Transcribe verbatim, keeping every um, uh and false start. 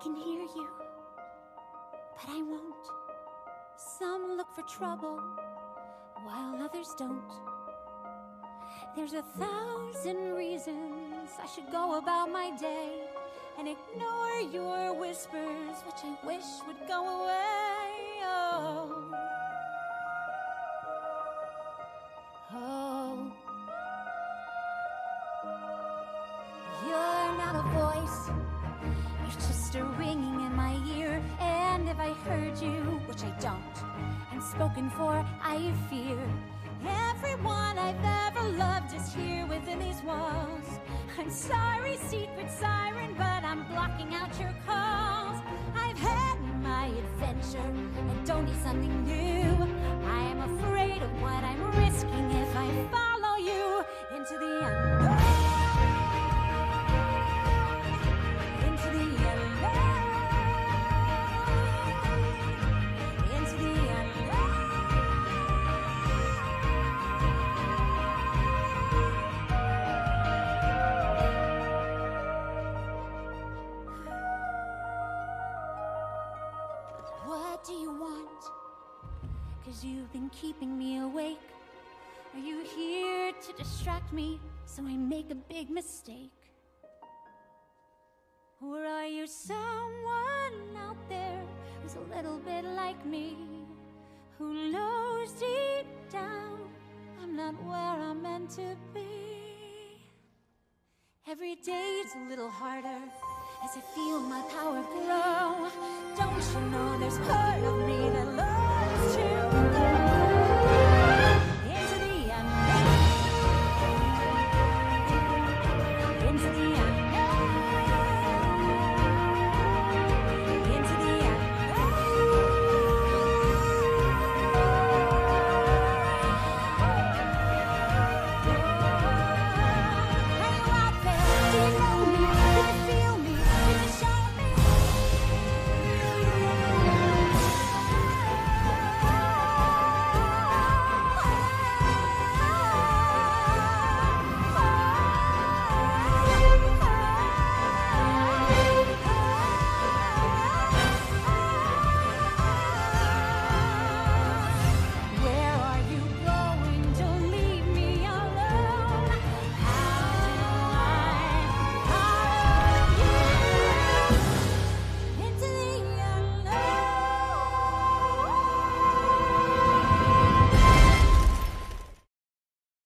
can hear you, but I won't. Some look for trouble, while others don't. There's a thousand reasons I should go about my day and ignore your whispers, which I wish would go away. Oh, oh. You're not a voice, you're just a ringing in my ear. And if I heard you, which I don't, and spoken for, I fear. Everyone I've ever loved is here within these walls. I'm sorry, secret siren, but I'm blocking out your calls. I've had my adventure and don't need something new. I am afraid of what I'm risking if I follow you into the unknown. Into the unknown. Into the unknown. What do you want? 'Cause you've been keeping me awake. Are you here to distract me so I make a big mistake? Or are you someone out there who's a little bit like me, who knows deep down I'm not where I'm meant to be? Every day's a little harder as I feel my power grow. Don't you know there's part of me that loves to go?